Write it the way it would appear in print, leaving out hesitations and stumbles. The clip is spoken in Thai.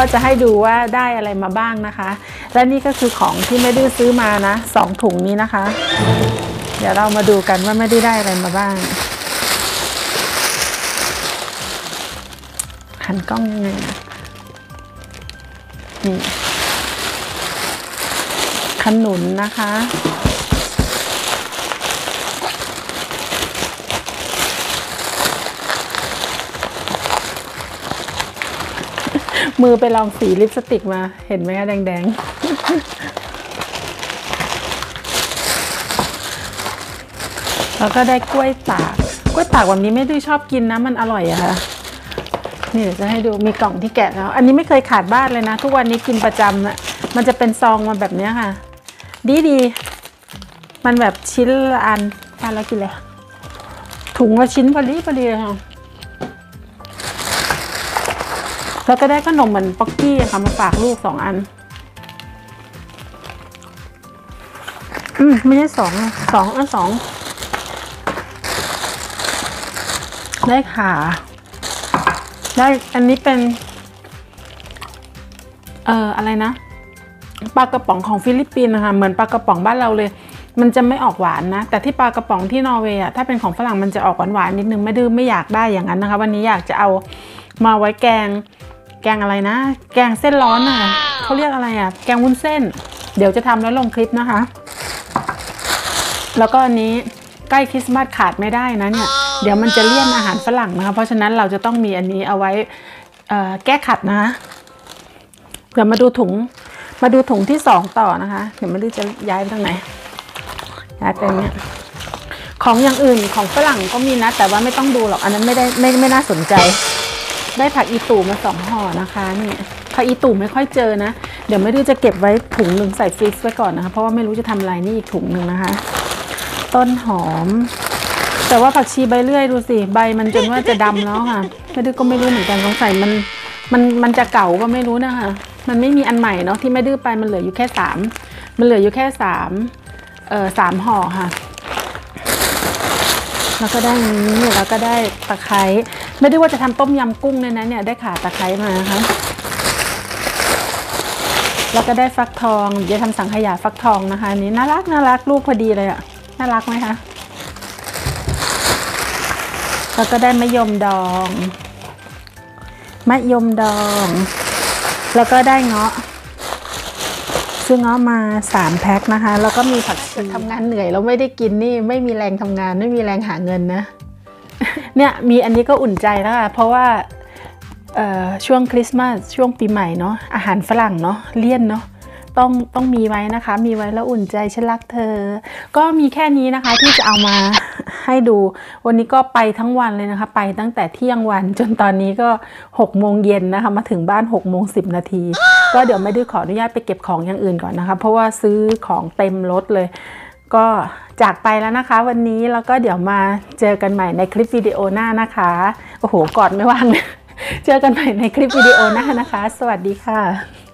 จะให้ดูว่าได้อะไรมาบ้างนะคะและนี่ก็คือของที่แม่ดื้อซื้อมานะ2 ถุงนี้นะคะเดี๋ยวเรามาดูกันว่าแม่ดื้อได้อะไรมาบ้างหันกล้องยังไงนะนี่ขนุนนะคะมือไปลองสีลิปสติกมาเห็นไหมคะแดงๆแล้วก็ได้กล้วยตากแบบนี้ไม่ดื้อชอบกินนะมันอร่อยอะค่ะนี่เดี๋ยวจะให้ดูมีกล่องที่แกะแล้วอันนี้ไม่เคยขาดบ้านเลยนะทุกวันนี้กินประจำนะมันจะเป็นซองมาแบบนี้ค่ะดีมันแบบชิ้นละอันแล้วกินเลยถุงละชิ้นพอดีค่ะแล้วก็ได้ขนมเหมือนป๊อกกี้ค่ะมาฝากลูก2 อันไม่ใช่2 ได้ค่ะได้อันนี้เป็นอะไรนะปลากระป๋องของฟิลิปปินส์นะคะเหมือนปลากระป๋องบ้านเราเลยมันจะไม่ออกหวานนะแต่ที่ปลากระป๋องที่นอร์เวย์ถ้าเป็นของฝรั่งมันจะออกหวานนิดนึงไม่อยากได้อย่างนั้นนะคะวันนี้อยากจะเอามาไว้แกงอะไรนะแกงเส้นร้อนน่ะเขาเรียกอะไรแกงวุ้นเส้นเดี๋ยวจะทำแล้วลงคลิปนะคะแล้วก็อันนี้ใกล้คริสต์มาสขาดไม่ได้นะเนี่ยเดี๋ยวมันจะเลี่ยนอาหารฝรั่งนะคะเพราะฉะนั้นเราจะต้องมีอันนี้เอาไว้แก้ขัดนะเดี๋ยวมาดูถุงที่2ต่อนะคะเดี๋ยวไม่รู้จะย้ายไปทางไหนย้ายไปเนี่ยของอย่างอื่นของฝรั่งก็มีนะแต่ว่าไม่ต้องดูหรอกอันนั้นไม่น่าสนใจได้ผักอีตู่มา2 ห่อนะคะนี่ผักอีตู่ไม่ค่อยเจอนะเดี๋ยวไม่รู้จะเก็บไว้ถุงหนึ่งใส่ฟรีซไว้ก่อนนะคะเพราะว่าไม่รู้จะทำอะไรนี่อีกถุงหนึ่งนะคะต้นหอมแต่ว่าผักชีใบเลื่อยดูสิใบมันจนว่าจะดำแล้วค่ะไม่ดื้อก็ไม่รู้เหมือนกันสงสัยมันจะเก่าก็ไม่รู้นะคะมันไม่มีอันใหม่เนาะที่แม่ดื้อไปมันเหลืออยู่แค่3มันเหลืออยู่แค่3ห่อค่ะแล้วก็ได้นี้แล้วก็ได้ตะไคร้ไม่ได้ว่าจะทำต้มยำกุ้งเนี่ยนะเนี่ยได้ข่าตะไคร้มานะคะแล้วก็ได้ฟักทองจะทำสังขยาฟักทองนะคะนี้น่ารักลูกพอดีเลยน่ารักไหมคะแล้วก็ได้มะยมดองแล้วก็ได้เงาะซื้อเงาะมา3 แพ็คนะคะแล้วก็มีผักชีทำงานเหนื่อยเราไม่ได้กินนี่ไม่มีแรงทำงานไม่มีแรงหาเงินนะ เนี่ยมีอันนี้ก็อุ่นใจแล้วค่ะเพราะว่าช่วงคริสต์มาสช่วงปีใหม่เนาะอาหารฝรั่งเนาะเลี่ยนเนาะต้องมีไว้นะคะมีไว้แล้วอุ่นใจฉันรักเธอก็มีแค่นี้นะคะที่จะเอามาให้ดูวันนี้ก็ไปทั้งวันเลยนะคะไปตั้งแต่เที่ยงวันจนตอนนี้ก็6 โมงเย็นนะคะมาถึงบ้าน6:10 นาทีก็เดี๋ยวไม่ได้ขออนุญาตไปเก็บของอย่างอื่นก่อนนะคะเพราะว่าซื้อของเต็มรถเลยก็จากไปแล้วนะคะวันนี้แล้วก็เดี๋ยวมาเจอกันใหม่ในคลิปวิดีโอหน้านะคะโอ้โหกอดไม่ว่างเลยเจอกันใหม่ในคลิปวิดีโอหน้านะคะสวัสดีค่ะ